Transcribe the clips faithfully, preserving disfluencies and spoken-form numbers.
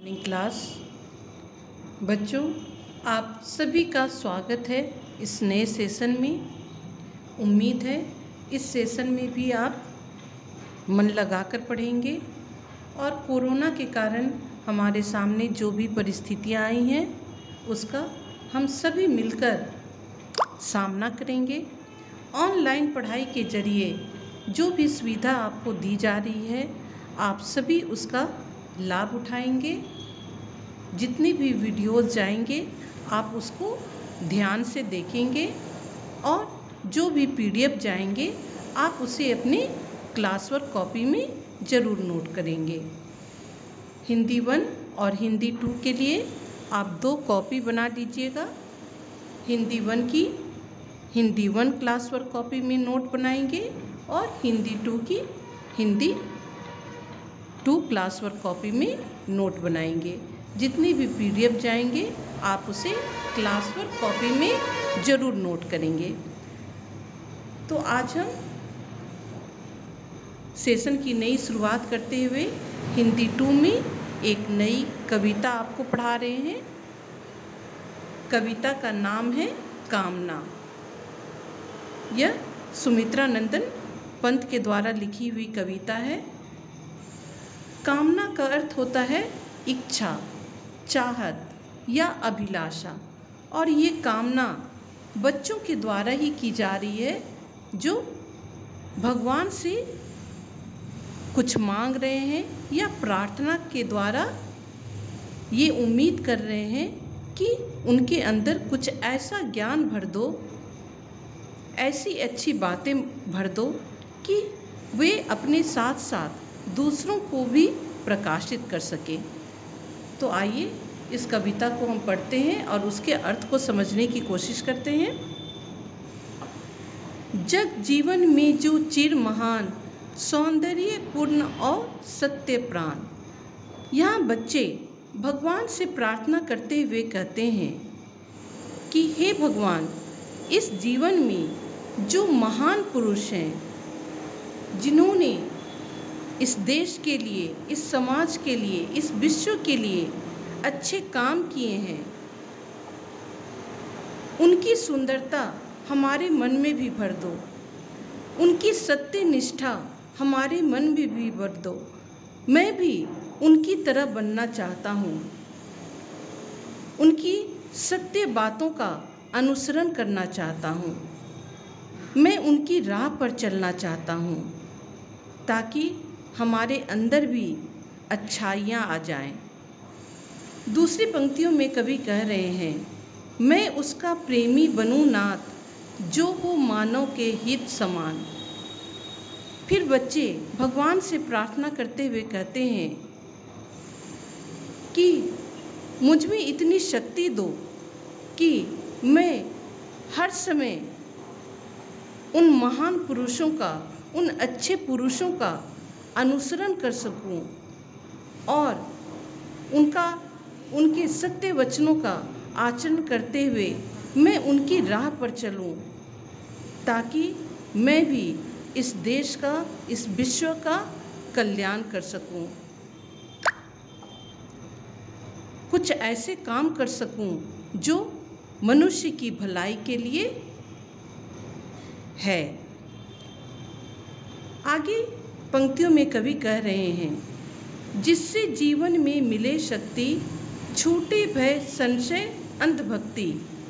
Morning class. बच्चों, आप सभी का स्वागत है इस नए सेशन में। उम्मीद है इस सेशन में भी आप मन लगाकर पढ़ेंगे और कोरोना के कारण हमारे सामने जो भी परिस्थितियां आई हैं उसका हम सभी मिलकर सामना करेंगे। ऑनलाइन पढ़ाई के जरिए जो भी सुविधा आपको दी जा रही है आप सभी उसका लाभ उठाएंगे। जितनी भी वीडियोस जाएंगे आप उसको ध्यान से देखेंगे और जो भी पीडीएफ जाएंगे आप उसे अपने क्लास वर्क कॉपी में ज़रूर नोट करेंगे। हिंदी वन और हिंदी टू के लिए आप दो कॉपी बना दीजिएगा। हिंदी वन की Hindi one class work copy में नोट बनाएंगे और हिंदी टू की Hindi two class work copy में नोट बनाएंगे। जितनी भी पीडीएफ जाएंगे आप उसे क्लास वर्क कॉपी में ज़रूर नोट करेंगे। तो आज हम सेशन की नई शुरुआत करते हुए हिंदी टू में एक नई कविता आपको पढ़ा रहे हैं। कविता का नाम है कामना। यह सुमित्रा नंदन पंत के द्वारा लिखी हुई कविता है। कामना का अर्थ होता है इच्छा, चाहत या अभिलाषा, और ये कामना बच्चों के द्वारा ही की जा रही है जो भगवान से कुछ मांग रहे हैं या प्रार्थना के द्वारा ये उम्मीद कर रहे हैं कि उनके अंदर कुछ ऐसा ज्ञान भर दो, ऐसी अच्छी बातें भर दो कि वे अपने साथ साथ दूसरों को भी प्रकाशित कर सके। तो आइए इस कविता को हम पढ़ते हैं और उसके अर्थ को समझने की कोशिश करते हैं। जग जीवन में जो चिर महान, सौंदर्य पूर्ण और सत्य प्राण। यहाँ बच्चे भगवान से प्रार्थना करते हुए कहते हैं कि हे भगवान, इस जीवन में जो महान पुरुष हैं, जिन्होंने इस देश के लिए, इस समाज के लिए, इस विश्व के लिए अच्छे काम किए हैं, उनकी सुंदरता हमारे मन में भी भर दो, उनकी सत्य निष्ठा हमारे मन में भी भर दो। मैं भी उनकी तरह बनना चाहता हूँ, उनकी सत्य बातों का अनुसरण करना चाहता हूँ, मैं उनकी राह पर चलना चाहता हूँ ताकि हमारे अंदर भी अच्छाइयाँ आ जाएं। दूसरी पंक्तियों में कवि कह रहे हैं, मैं उसका प्रेमी बनूं नाथ, जो हो मानव के हित समान। फिर बच्चे भगवान से प्रार्थना करते हुए कहते हैं कि मुझ में इतनी शक्ति दो कि मैं हर समय उन महान पुरुषों का, उन अच्छे पुरुषों का अनुसरण कर सकूं और उनका उनके सत्य वचनों का आचरण करते हुए मैं उनकी राह पर चलूं ताकि मैं भी इस देश का, इस विश्व का कल्याण कर सकूं, कुछ ऐसे काम कर सकूं जो मनुष्य की भलाई के लिए है। आगे पंक्तियों में कवि कह रहे हैं, जिससे जीवन में मिले शक्ति, छूटे भय संशय अंधभक्ति।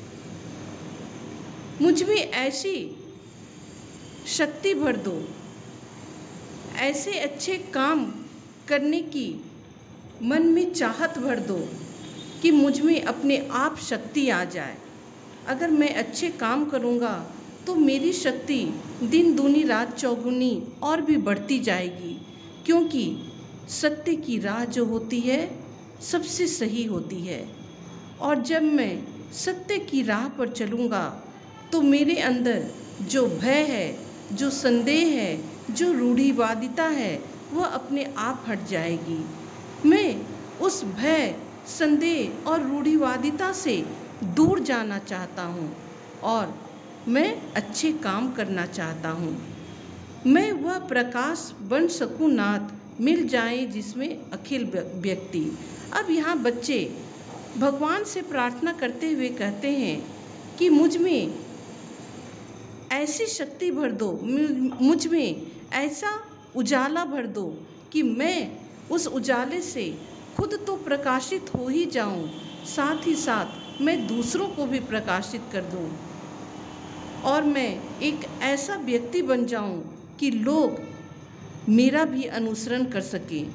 मुझ में ऐसी शक्ति भर दो, ऐसे अच्छे काम करने की मन में चाहत भर दो कि मुझ में अपने आप शक्ति आ जाए। अगर मैं अच्छे काम करूँगा तो मेरी शक्ति दिन दूनी रात चौगुनी और भी बढ़ती जाएगी, क्योंकि सत्य की राह जो होती है सबसे सही होती है। और जब मैं सत्य की राह पर चलूँगा तो मेरे अंदर जो भय है, जो संदेह है, जो रूढ़िवादिता है, वह अपने आप हट जाएगी। मैं उस भय, संदेह और रूढ़िवादिता से दूर जाना चाहता हूँ और मैं अच्छे काम करना चाहता हूँ। मैं वह प्रकाश बन सकूँ नाथ, मिल जाए जिसमें अखिल व्यक्ति। अब यहाँ बच्चे भगवान से प्रार्थना करते हुए कहते हैं कि मुझ में ऐसी शक्ति भर दो, मुझ में ऐसा उजाला भर दो कि मैं उस उजाले से खुद तो प्रकाशित हो ही जाऊं, साथ ही साथ मैं दूसरों को भी प्रकाशित कर दूं और मैं एक ऐसा व्यक्ति बन जाऊं कि लोग मेरा भी अनुसरण कर सकें।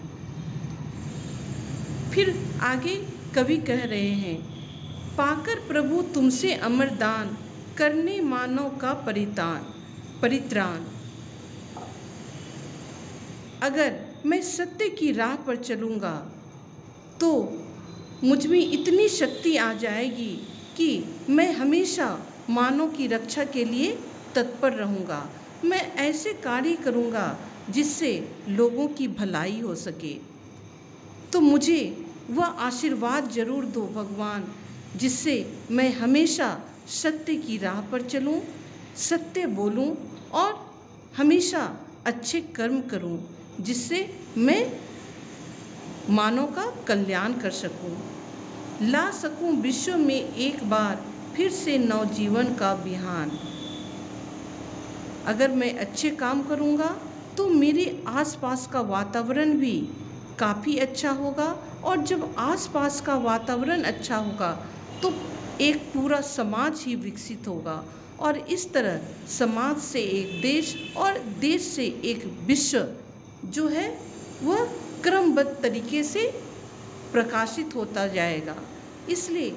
फिर आगे कवि कह रहे हैं, पाकर प्रभु तुमसे अमर दान, करने मानव का परितान परित्राण। अगर मैं सत्य की राह पर चलूँगा तो मुझ में इतनी शक्ति आ जाएगी कि मैं हमेशा मानव की रक्षा के लिए तत्पर रहूँगा। मैं ऐसे कार्य करूँगा जिससे लोगों की भलाई हो सके। तो मुझे वह आशीर्वाद जरूर दो भगवान, जिससे मैं हमेशा सत्य की राह पर चलूं, सत्य बोलूं और हमेशा अच्छे कर्म करूं, जिससे मैं मानव का कल्याण कर सकूं, ला सकूं विश्व में एक बार फिर से नवजीवन का बिहान। अगर मैं अच्छे काम करूंगा तो मेरे आसपास का वातावरण भी काफ़ी अच्छा होगा और जब आसपास का वातावरण अच्छा होगा तो एक पूरा समाज ही विकसित होगा और इस तरह समाज से एक देश और देश से एक विश्व जो है वह क्रमबद्ध तरीके से प्रकाशित होता जाएगा। इसलिए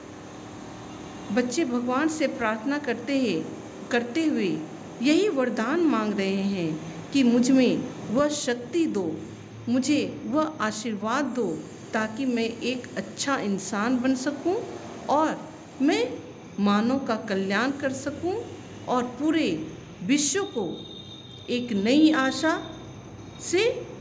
बच्चे भगवान से प्रार्थना करते हैं करते हुए यही वरदान मांग रहे हैं कि मुझ में वह शक्ति दो, मुझे वह आशीर्वाद दो ताकि मैं एक अच्छा इंसान बन सकूं और मैं मानव का कल्याण कर सकूं और पूरे विश्व को एक नई आशा से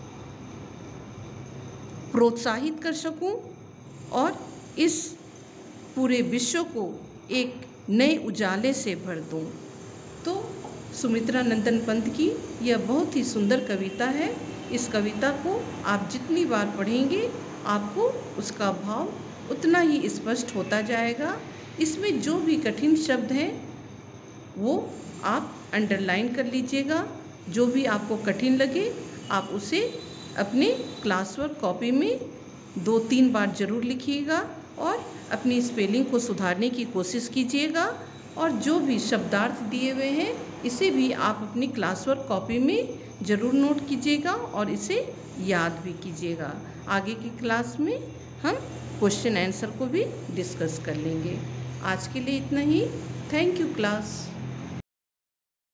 प्रोत्साहित कर सकूं और इस पूरे विश्व को एक नए उजाले से भर दूं। तो सुमित्रा नंदन पंत की यह बहुत ही सुंदर कविता है। इस कविता को आप जितनी बार पढ़ेंगे आपको उसका भाव उतना ही स्पष्ट होता जाएगा। इसमें जो भी कठिन शब्द हैं वो आप अंडरलाइन कर लीजिएगा। जो भी आपको कठिन लगे आप उसे अपने क्लास वर्क कॉपी में दो तीन बार ज़रूर लिखिएगा और अपनी स्पेलिंग को सुधारने की कोशिश कीजिएगा। और जो भी शब्दार्थ दिए हुए हैं इसे भी आप अपनी क्लास वर्क कॉपी में ज़रूर नोट कीजिएगा और इसे याद भी कीजिएगा। आगे की क्लास में हम क्वेश्चन आंसर को भी डिस्कस कर लेंगे। आज के लिए इतना ही। Thank you class.